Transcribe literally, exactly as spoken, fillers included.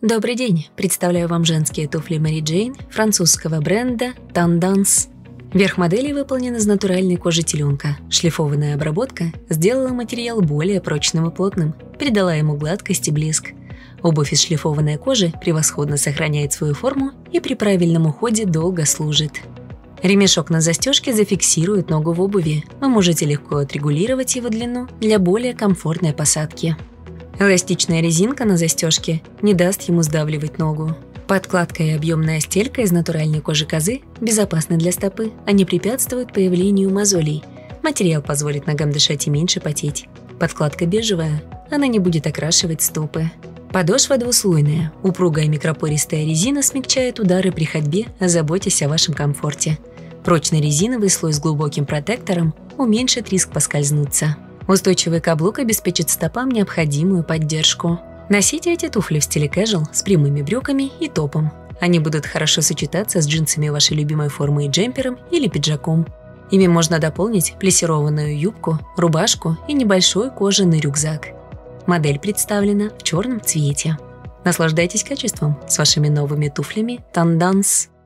Добрый день! Представляю вам женские туфли Mary Jane французского бренда Tendance. Верх модели выполнен из натуральной кожи теленка. Шлифованная обработка сделала материал более прочным и плотным, придала ему гладкость и блеск. Обувь из шлифованной кожи превосходно сохраняет свою форму и при правильном уходе долго служит. Ремешок на застежке зафиксирует ногу в обуви. Вы можете легко отрегулировать его длину для более комфортной посадки. Эластичная резинка на застежке не даст ему сдавливать ногу. Подкладка и объемная стелька из натуральной кожи козы безопасны для стопы, они препятствуют появлению мозолей. Материал позволит ногам дышать и меньше потеть. Подкладка бежевая, она не будет окрашивать стопы. Подошва двуслойная, упругая микропористая резина смягчает удары при ходьбе, заботясь о вашем комфорте. Прочный резиновый слой с глубоким протектором уменьшит риск поскользнуться. Устойчивый каблук обеспечит стопам необходимую поддержку. Носите эти туфли в стиле casual с прямыми брюками и топом. Они будут хорошо сочетаться с джинсами вашей любимой формы и джемпером или пиджаком. Ими можно дополнить плессированную юбку, рубашку и небольшой кожаный рюкзак. Модель представлена в черном цвете. Наслаждайтесь качеством с вашими новыми туфлями Tendance.